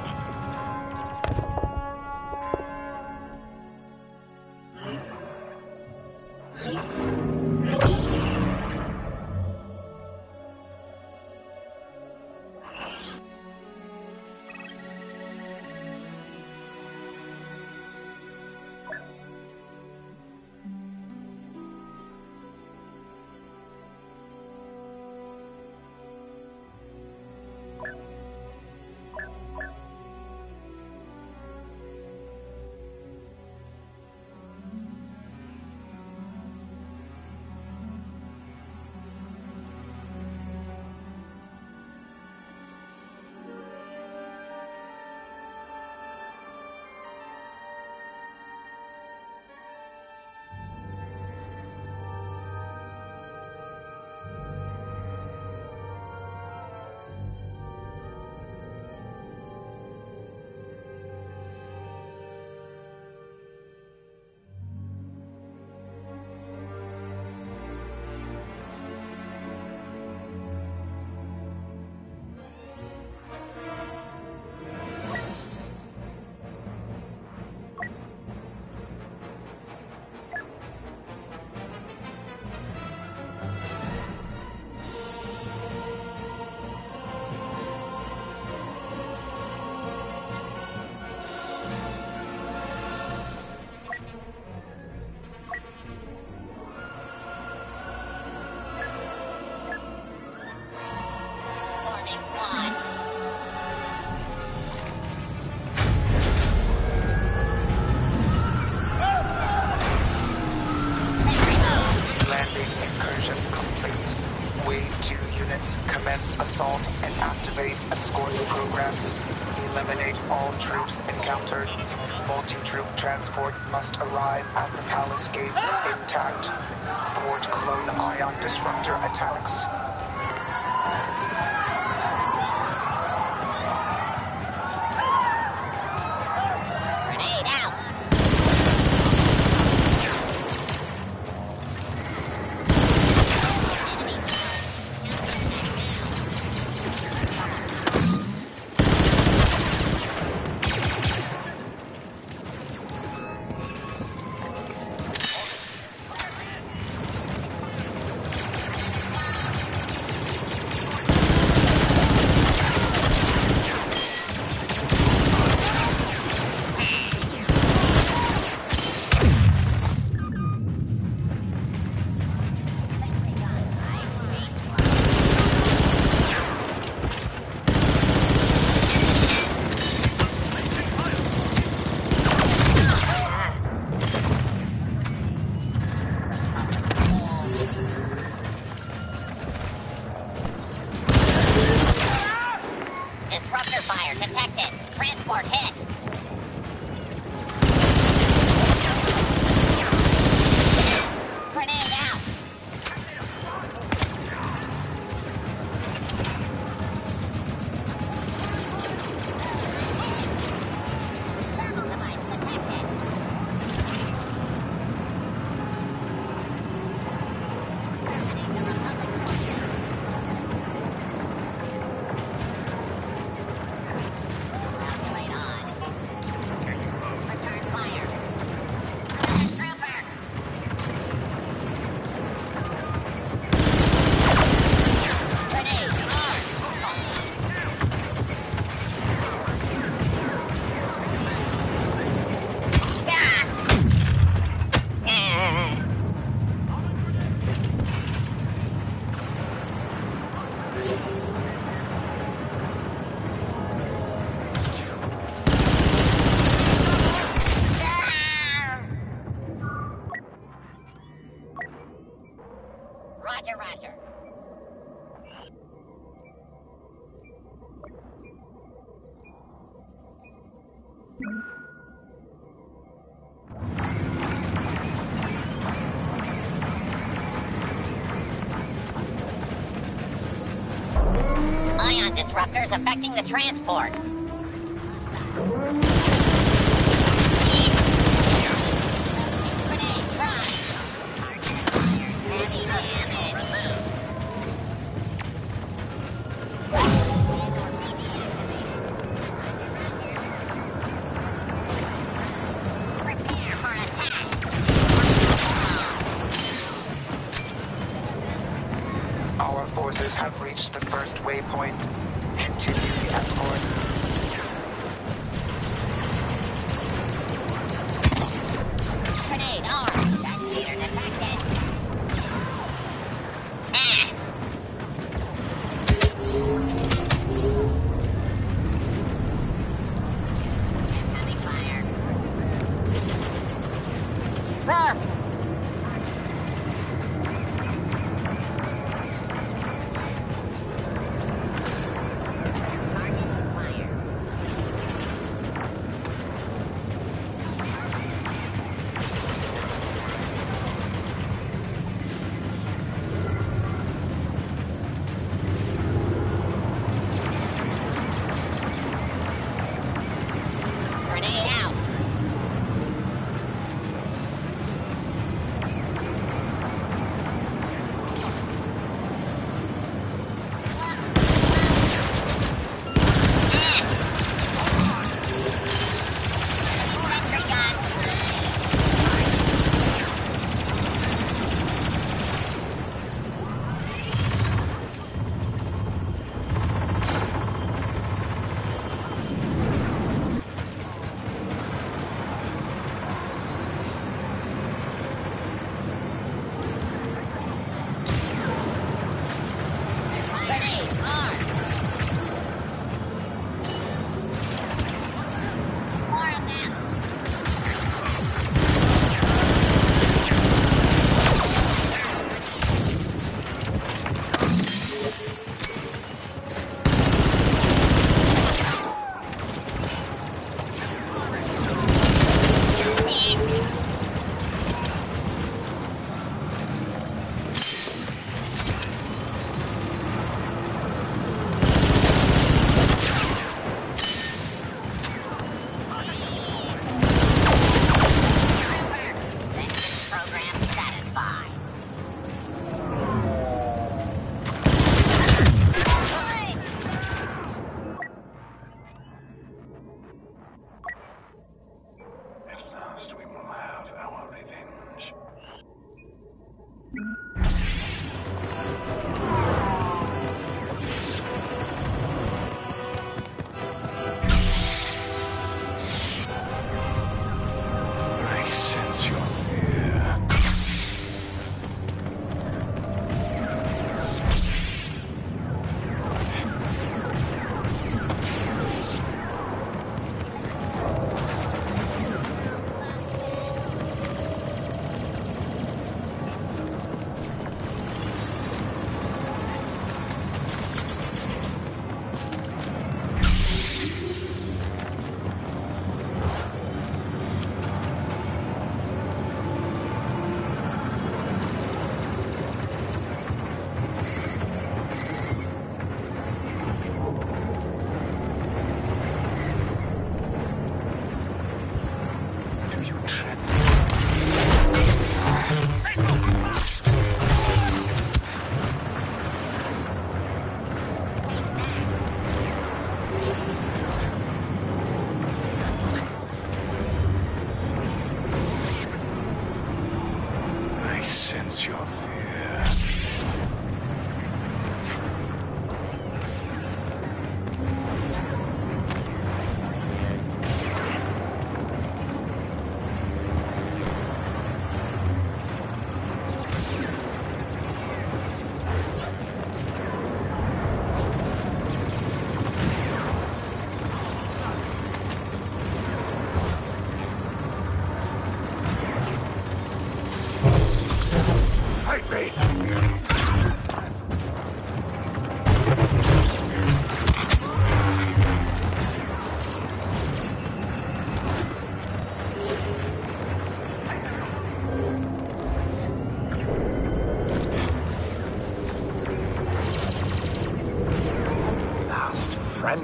Assault and activate escort programs. Eliminate all troops encountered. Multi-troop transport must arrive at the palace gates intact. Thwart clone ion disruptor attacks. Grenade out. Disruptor fire detected. Transport hit. Grenade out. Thermal device detected. Terminate the Republic. Calculate on. Return fire. Trooper. Grenade armed. Roger, roger. disruptors affecting the transport. Grenade prime. Heavy damage. Prepare for attack. Our forces have reached the first waypoint. Continue the escort. Grenade armed. That's leader detected. Ah! Incoming fire. Rough! Target acquired. Grenade out. Sentry gun.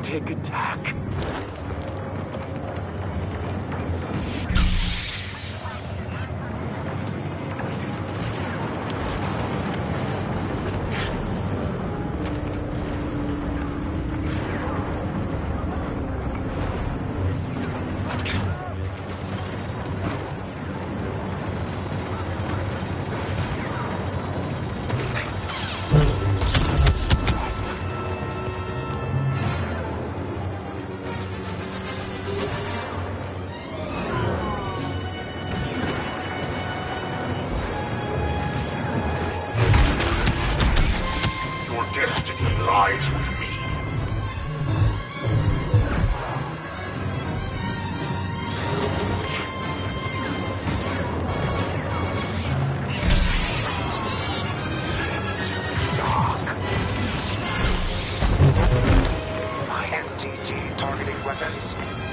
gigantic attack. Lies with me. Dark. N T T targeting weapons.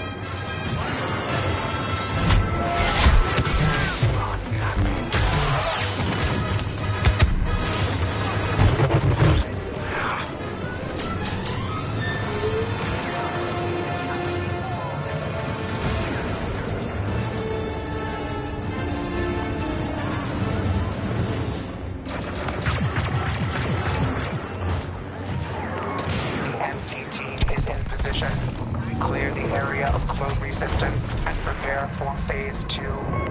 Clear the area of clone resistance and prepare for phase two.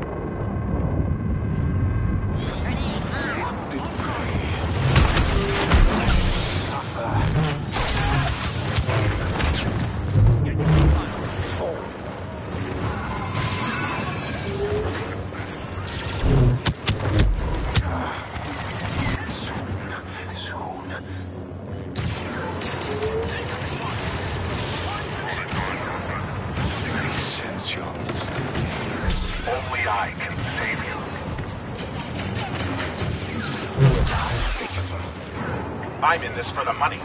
Only I can save you. I'm in this for the money.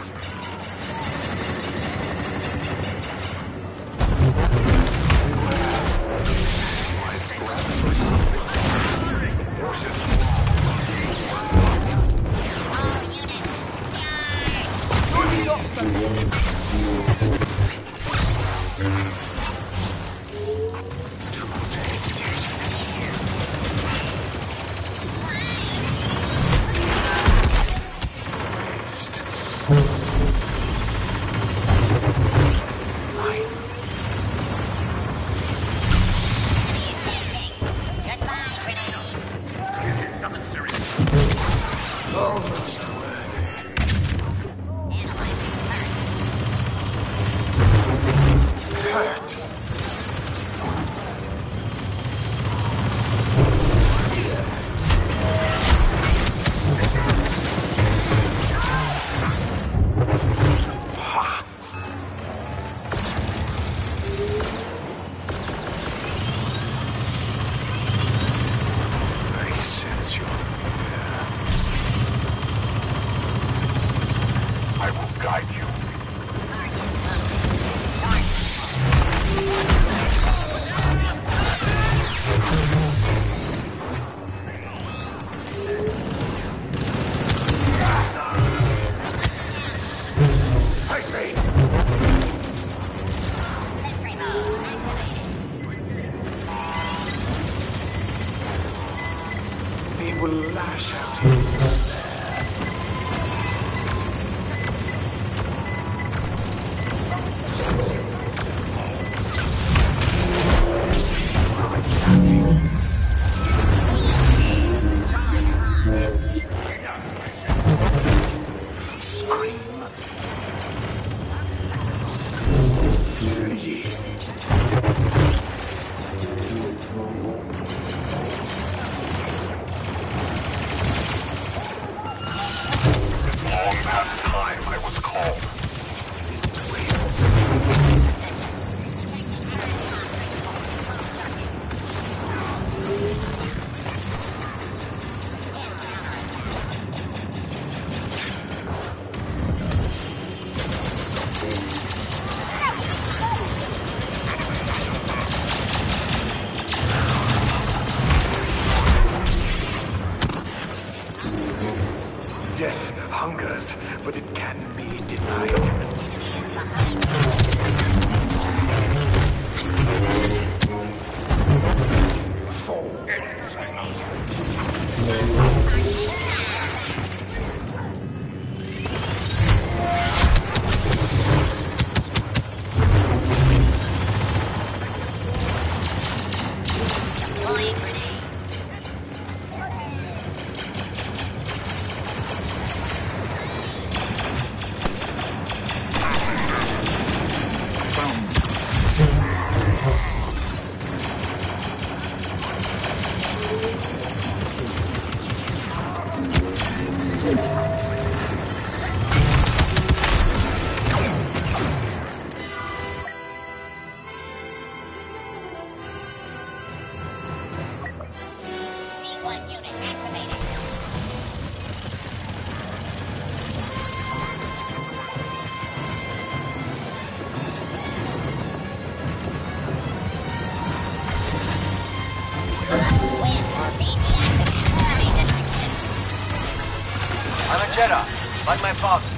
Almost worthy. Hurt. I sense your fear. I will guide you. Fight me! They will lash out in despair. Scream. Flee. Long past time I was called. Death hungers, but it can be denied. Jedi, like my father.